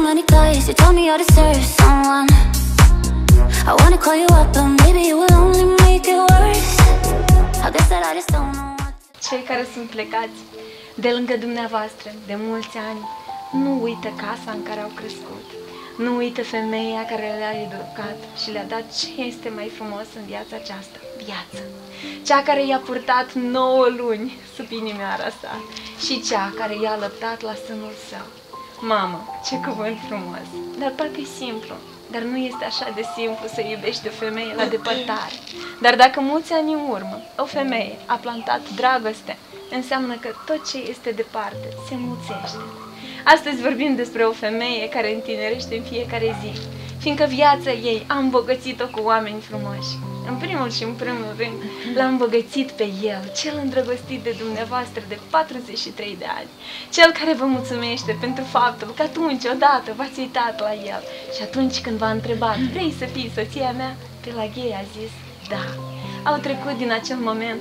many guys, you told me I deserve someone. I wanna call you up, but maybe it will only make it worse. I guess that I just don't know what. Cei care sunt plecați de lângă dumneavoastră de mulți ani nu uită casa în care au crescut. Nu uită femeia care le-a educat și le-a dat ce este mai frumos în viața aceasta, viață. Cea care i-a purtat 9 luni sub inimioara sa și cea care i-a alăptat la sânul său. Mamă, ce cuvânt frumos! Dar parcă e simplu. Dar nu este așa de simplu să iubești o femeie la depărtare. Dar dacă mulți ani în urmă o femeie a plantat dragoste, înseamnă că tot ce este departe se mulțește. Astăzi vorbim despre o femeie care întinerește în fiecare zi, fiindcă viața ei a îmbogățit-o cu oameni frumoși. În primul și în primul rând, l-a îmbogățit pe el, cel îndrăgostit de dumneavoastră de 43 de ani. Cel care vă mulțumește pentru faptul că atunci, odată, v-ați uitat la el și atunci când v-a întrebat, vrei să fii soția mea? Pelagie a zis, da. Au trecut din acel moment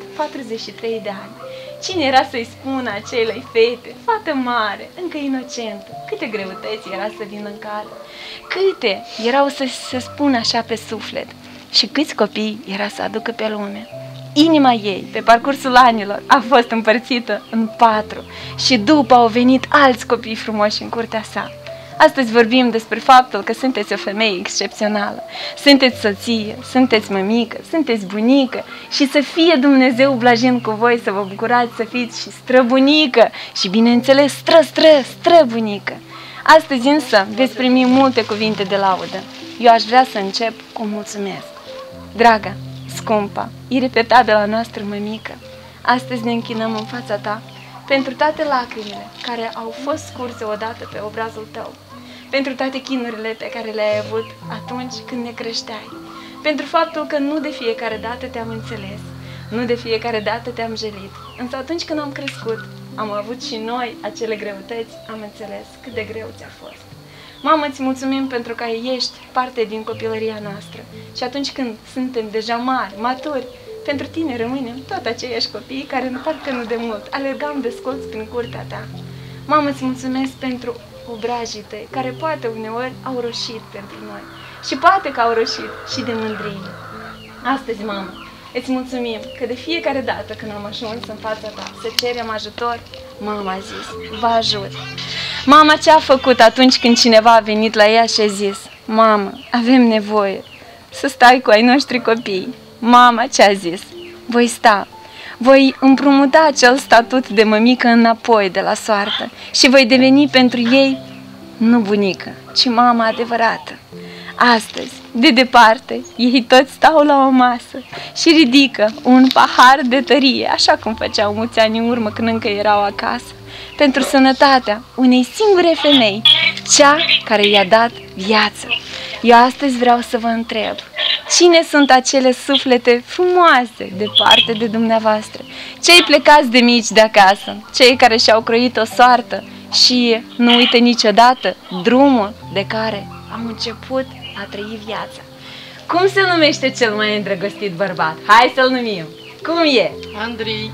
43 de ani. Cine era să-i spună acelei fete, fată mare, încă inocentă, câte greutăți era să vină în cale, câte erau să se spună așa pe suflet și câți copii era să aducă pe lume. Inima ei, pe parcursul anilor, a fost împărțită în 4 și după au venit alți copii frumoși în curtea sa. Astăzi vorbim despre faptul că sunteți o femeie excepțională, sunteți soție, sunteți mămică, sunteți bunică și să fie Dumnezeu blajin cu voi să vă bucurați să fiți și străbunică și, bineînțeles, străbunică. Astăzi însă veți primi multe cuvinte de laudă. Eu aș vrea să încep cu mulțumesc. Dragă, scumpa, irepetabila noastră mămică, astăzi ne închinăm în fața ta pentru toate lacrimile care au fost scurse odată pe obrazul tău, pentru toate chinurile pe care le-ai avut atunci când ne creșteai, pentru faptul că nu de fiecare dată te-am înțeles, nu de fiecare dată te-am jelit, însă atunci când am crescut, am avut și noi acele greutăți, am înțeles cât de greu ți-a fost. Mamă, îți mulțumim pentru că ești parte din copilăria noastră și atunci când suntem deja mari, maturi, pentru tine rămânem tot aceiași copii care parcă nu de mult alergam desculți prin curtea ta. Mamă, îți mulțumesc pentru obrajii tăi, care poate uneori au roșit pentru noi și poate că au roșit și de mândrie. Astăzi, mamă, îți mulțumim că de fiecare dată când am ajuns în fața ta să cerem ajutor, mama a zis, vă ajut. Mama ce a făcut atunci când cineva a venit la ea și a zis, mamă, avem nevoie să stai cu ai noștri copii. Mama ce a zis, voi sta, voi împrumuta acel statut de mămică înapoi de la soartă și voi deveni pentru ei nu bunică, ci mama adevărată. Astăzi, de departe, ei toți stau la o masă și ridică un pahar de tărie, așa cum făceau mulți ani în urmă când încă erau acasă, pentru sănătatea unei singure femei, cea care i-a dat viață. Eu astăzi vreau să vă întreb, cine sunt acele suflete frumoase departe de dumneavoastră? Cei plecați de mici de acasă, cei care și-au croit o soartă și nu uită niciodată drumul de care am început a trăi viața. Cum se numește cel mai îndrăgostit bărbat? Hai să-l numim! Cum e? Andrei.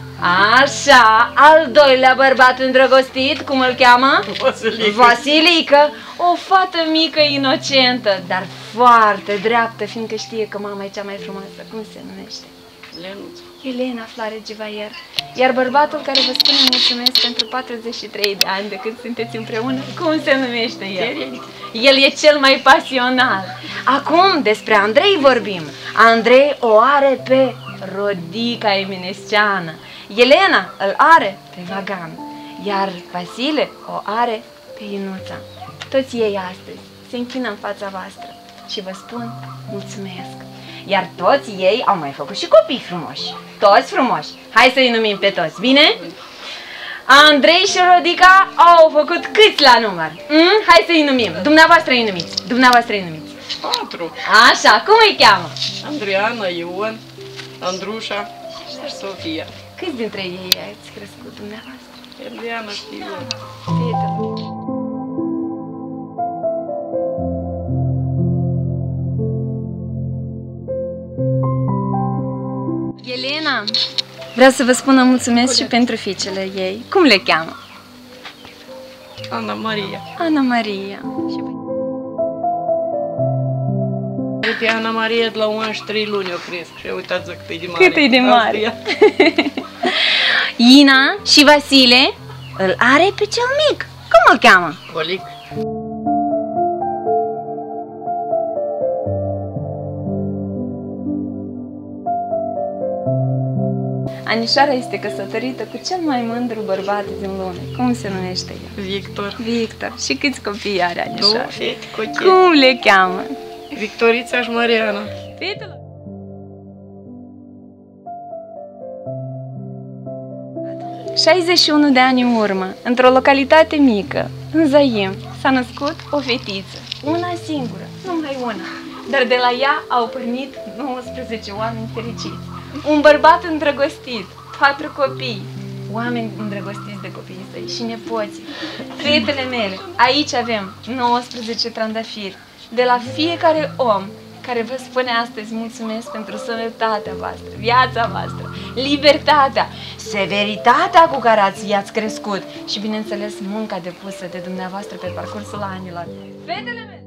Așa, al doilea bărbat îndrăgostit, cum îl cheamă? Vasilică. Vasilică, o fată mică, inocentă, dar foarte dreaptă, fiindcă știe că mama e cea mai frumoasă. Cum se numește? Lenuț. Elena Floare Givaier. Iar bărbatul care vă spune mulțumesc pentru 43 de ani de când sunteți împreună, cum se numește el? Terent. El e cel mai pasional. Acum despre Andrei vorbim. Andrei o are pe Rodica Eminesceană. Elena îl are pe Vagan. Iar Vasile o are pe Inuța. Toți ei astăzi se închină în fața voastră și vă spun mulțumesc. Iar toți ei au mai făcut și copii frumoși. Toți frumoși. Hai să-i numim pe toți, bine? Andrei și Rodica au făcut câți la număr? Hai să-i numim. Dumneavoastră îi numiți. Dumneavoastră îi numiți. 4. Așa, cum îi cheamă? Andreana, Ion, Andrușa și Sofia. Câți dintre ei ați crescut dumneavoastră? Eliana și Ion. Fete. Elena, vreau să vă spun mulțumesc și pentru fiicele ei. Cum le cheamă? Ana Maria. Ana Maria. Și Uite, Ana Maria de la 1 ani și 3 luni o cresc și uitați cât e de mare. Cât e de mare. Ina și Vasile îl are pe cel mic. Cum îl cheamă? Colic. Anișoara este căsătorită cu cel mai mândru bărbat din lume. Cum se numește el? Victor. Victor. Și câți copii are Anișoara? 2 fete cochete. Cum le cheamă? Victorița și Mariana. Fetelor. ...61 de ani în urmă, într-o localitate mică, în Zaim, s-a născut o fetiță. Una singură, numai una. Dar de la ea au pornit 19 oameni fericiți. Un bărbat îndrăgostit, 4 copii, oameni îndrăgostiți de copiii săi și nepoții. Fetele mele, aici avem 19 trandafiri de la fiecare om care vă spune astăzi mulțumesc pentru sănătatea voastră, viața voastră, libertatea, severitatea cu care i-ați crescut și, bineînțeles, munca depusă de dumneavoastră pe parcursul anilor. Fetele mele!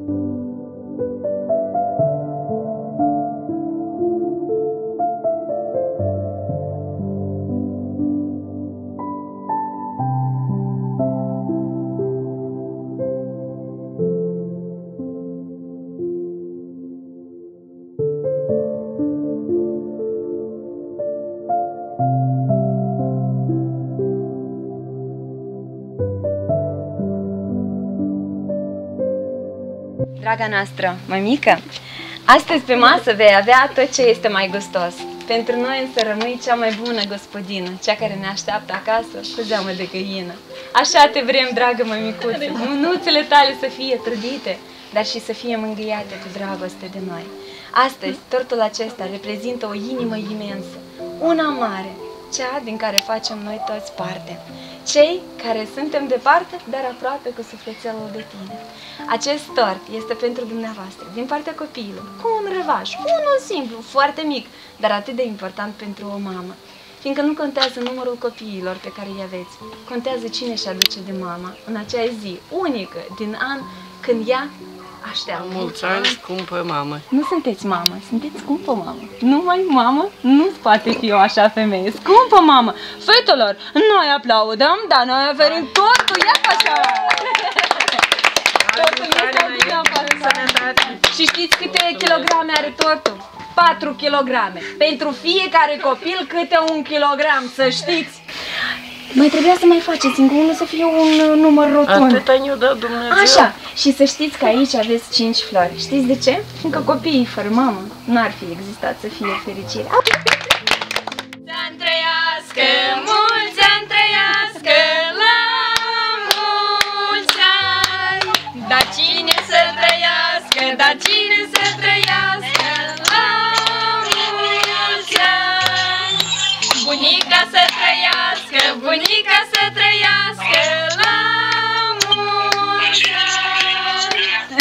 Draga noastră mămică, astăzi pe masă vei avea tot ce este mai gustos. Pentru noi însă rămâi cea mai bună gospodină, cea care ne așteaptă acasă cu zeamă de găină. Așa te vrem, dragă mămicuță, mânuțele tale să fie trudite, dar și să fie mângâiate cu dragoste de noi. Astăzi, tortul acesta reprezintă o inimă imensă, una mare, cea din care facem noi toți parte. Cei care suntem departe, dar aproape cu sufletelul de tine. Acest tort este pentru dumneavoastră, din partea copiilor, cu un răvaș, unul simplu, foarte mic, dar atât de important pentru o mamă. Fiindcă nu contează numărul copiilor pe care îi aveți, contează cine își aduce de mama în acea zi unică din an când ea așteaptă. Mulți ani, scumpă mamă. Nu sunteți mamă, sunteți scumpă mamă. Numai mamă nu poate fi o așa femeie. Scumpă mamă! Fetelor, noi aplaudăm, dar noi oferim tortul, ia așa! Tortul este atât. Și știți câte kilograme are tortul? 4 kilograme. Pentru fiecare copil câte 1 kilogram, să știți! Mai trebuia să mai faceți încă unul, să fie un număr rotund. Atâta ne-o dat Dumnezeu. Așa, și să știți că aici aveți 5 flori. Știți de ce? Fiindcă copiii fără mamă n-ar fi existat să fie fericire. Să-mi trăiască, mulți ani trăiască, la mulți ani. Dar cine să trăiască, dar cine să trăiască, la mulți ani. Bunica să trăiască, bunica să trăiască, la mulți ani.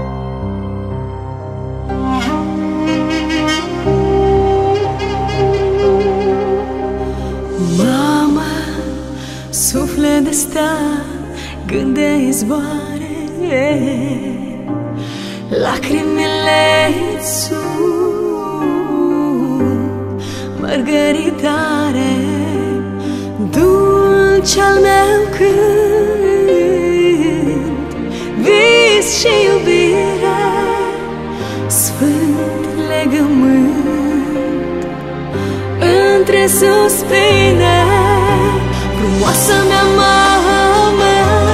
Mama, suflet de stea, gânde izboare, lacrimile sunt mărgăritare, dulce al meu cânt, vis și iubire, sfânt legământ între suspine. Frumoasa mea mamă,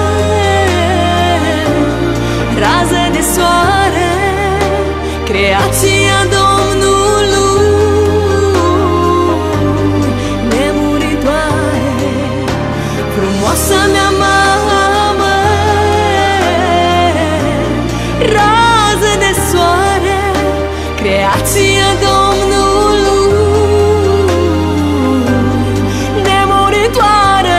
rază de soare, creația Domnului, nemuritoare. Frumoasa mea mamă, rază de soare, creația Domnului, nemuritoare.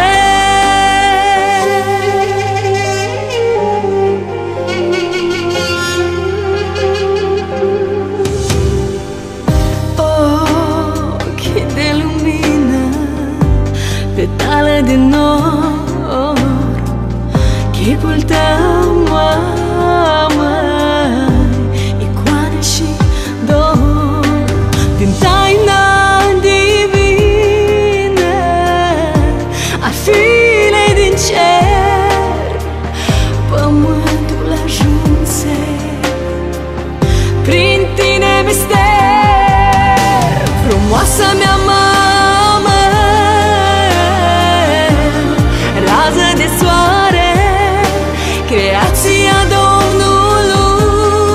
creația Domnului,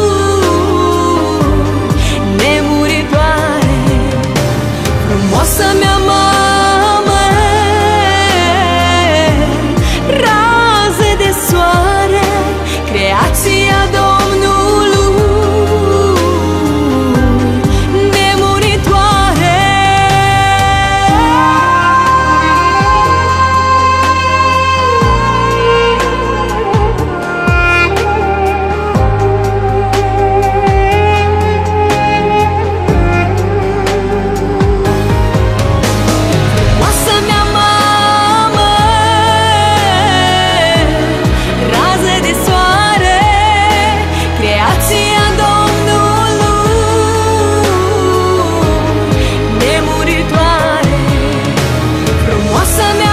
nemuritoare, frumoasă mea mamă, raze de soare, creația Domnului, nemuritoare. Frumoasă mea mamă, raze de soare, creația Domnului, nemuritoare, frumoasă mea